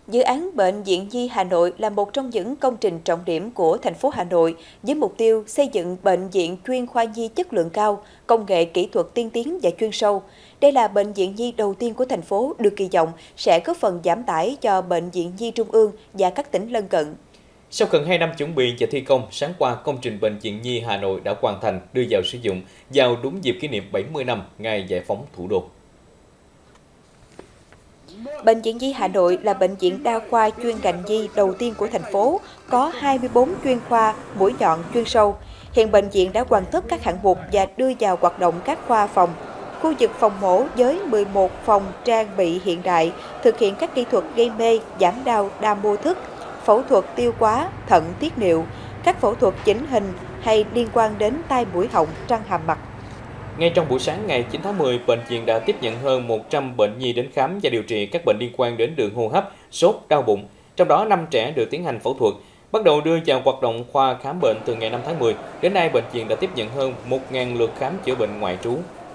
Dự án Bệnh viện Nhi Hà Nội là một trong những công trình trọng điểm của thành phố Hà Nội với mục tiêu xây dựng bệnh viện chuyên khoa nhi chất lượng cao, công nghệ kỹ thuật tiên tiến và chuyên sâu. Đây là bệnh viện nhi đầu tiên của thành phố được kỳ vọng sẽ góp phần giảm tải cho Bệnh viện Nhi Trung ương và các tỉnh lân cận. Sau gần 2 năm chuẩn bị và thi công, sáng qua công trình Bệnh viện Nhi Hà Nội đã hoàn thành đưa vào sử dụng vào đúng dịp kỷ niệm 70 năm ngày giải phóng thủ đô. Bệnh viện Nhi Hà Nội là bệnh viện đa khoa chuyên ngành nhi đầu tiên của thành phố, có 24 chuyên khoa, mũi nhọn chuyên sâu. Hiện bệnh viện đã hoàn tất các hạng mục và đưa vào hoạt động các khoa phòng. Khu vực phòng mổ với 11 phòng trang bị hiện đại, thực hiện các kỹ thuật gây mê, giảm đau, đa mô thức, phẫu thuật tiêu hóa, thận tiết niệu, các phẫu thuật chỉnh hình hay liên quan đến tai mũi họng, răng hàm mặt. Ngay trong buổi sáng ngày 9 tháng 10, bệnh viện đã tiếp nhận hơn 100 bệnh nhi đến khám và điều trị các bệnh liên quan đến đường hô hấp, sốt, đau bụng. Trong đó 5 trẻ được tiến hành phẫu thuật. Bắt đầu đưa vào hoạt động khoa khám bệnh từ ngày 5 tháng 10, đến nay bệnh viện đã tiếp nhận hơn 1.000 lượt khám chữa bệnh ngoại trú.